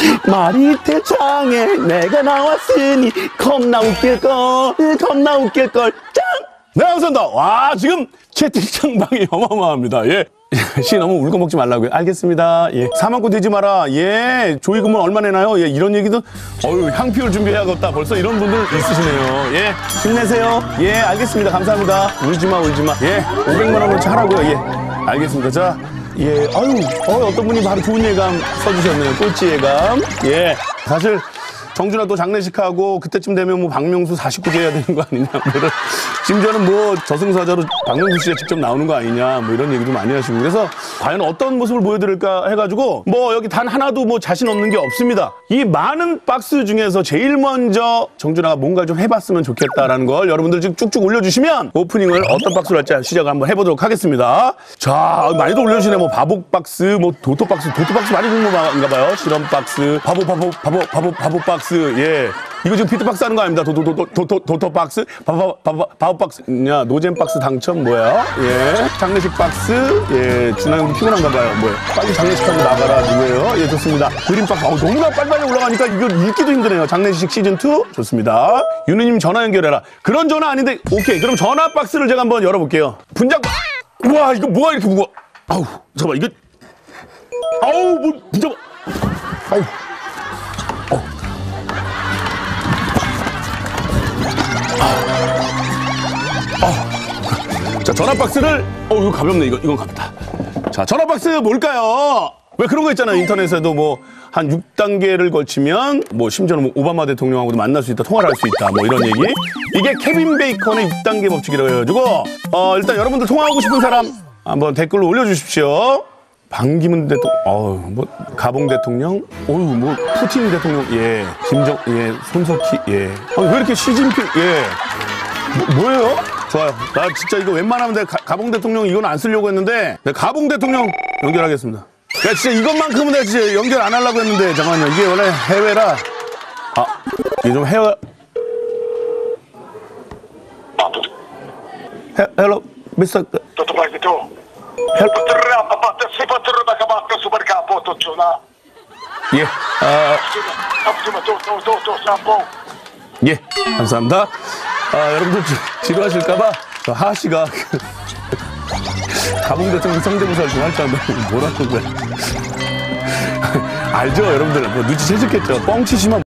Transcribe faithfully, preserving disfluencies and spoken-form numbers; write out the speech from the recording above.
말이 대창에 내가 나왔으니 겁나 웃길걸 겁나 웃길걸 짱! 네, 감사합니다. 와, 지금 채팅창방이 어마어마합니다. 예. 씨 너무 울고 먹지 말라고요. 알겠습니다. 예. 사만코 되지 마라. 예. 조의금은 얼마 내나요? 예. 이런 얘기도 어유 향피울 준비해야겠다. 벌써 이런 분들 있으시네요. 예. 힘내세요. 예. 알겠습니다. 감사합니다. 울지 마, 울지 마. 예. 오백만 원어치 하라고요. 예. 알겠습니다. 자. 예. 아유. 어, 어떤 분이 바로 좋은 예감 써주셨네요. 꼴찌 예감. 예. 사실 정준하 또 장례식하고 그때쯤 되면 뭐 박명수 사십구 제 해야 되는 거 아니냐 뭐 이런, 심지어는 뭐 저승사자로 박명수 씨가 직접 나오는 거 아니냐 뭐 이런 얘기도 많이 하시고, 그래서 과연 어떤 모습을 보여드릴까 해가지고 뭐 여기 단 하나도 뭐 자신 없는 게 없습니다. 이 많은 박스 중에서 제일 먼저 정준하가 뭔가 좀 해봤으면 좋겠다라는 걸 여러분들 지금 쭉쭉 올려주시면 오프닝을 어떤 박스로 할지 시작을 한번 해보도록 하겠습니다. 자, 많이도 올려주시네. 뭐 바보 박스, 뭐 도토 박스, 도토 박스 많이 준 건가 봐요. 실험 박스, 바보 바보 바보 바보 바보 박스. 예. 이거 지금 비트박스 하는 거 아닙니다. 도도도도도도 도토 박스, 바보 바보 바보 박스, 야 노잼 박스 당첨 뭐야? 예. 장례식 박스, 예. 준하 형도 피곤한가 봐요. 뭐야? 빨리 장례식하고 나가라 누구예요? 예, 좋습니다. 그림 박스, 어, 너무나 빨리빨리 올라가니까 이거 읽기도 힘드네요. 장례식 시즌 투 좋습니다. 윤우님 전화 연결해라. 그런 전화 아닌데, 오케이. 그럼 전화 박스를 제가 한번 열어볼게요. 분장. 우와, 이거 뭐가 이렇게 무거워? 아우, 잠깐만 이거. 아우, 뭐 분장. 아우. 어. 자, 전화 박스를, 어, 이거 가볍네. 이거, 이건 가볍다. 자, 전화 박스 뭘까요? 왜 그런 거 있잖아요. 인터넷에도 뭐, 한 육 단계를 걸치면, 뭐, 심지어는 뭐 오바마 대통령하고도 만날 수 있다, 통화를 할 수 있다, 뭐 이런 얘기. 이게 케빈 베이컨의 육 단계 법칙이라고 해가지고, 어, 일단 여러분들 통화하고 싶은 사람 한번 댓글로 올려주십시오. 반기문 대통령, 어우, 뭐, 가봉 대통령, 어우, 뭐, 푸틴 대통령, 예, 김정, 예, 손석희, 예. 아니, 왜 이렇게 시진핑, 예. 뭐, 뭐예요? 좋아요. 나 진짜 이거 웬만하면 내가 가, 가봉 대통령 이건 안 쓰려고 했는데, 내가 가봉 대통령 연결하겠습니다. 야, 진짜 이것만큼은 내가 진짜 연결 안 하려고 했는데, 잠깐만요. 이게 원래 해외라, 아, 이게 좀 해외, 해, 헬로, 미스터, Tutto bene tu? 헬, Si può trovare capo super capo tutto 예, 아, 예, 감사합니다. 아, 여러분들 지, 지루하실까봐 저 하하 씨가 가봉 대통령 성대모사를 좀 할 줄 안다고 뭐라는 거야. 알죠, 여러분들. 뭐 눈치채셨겠죠. 뻥치시면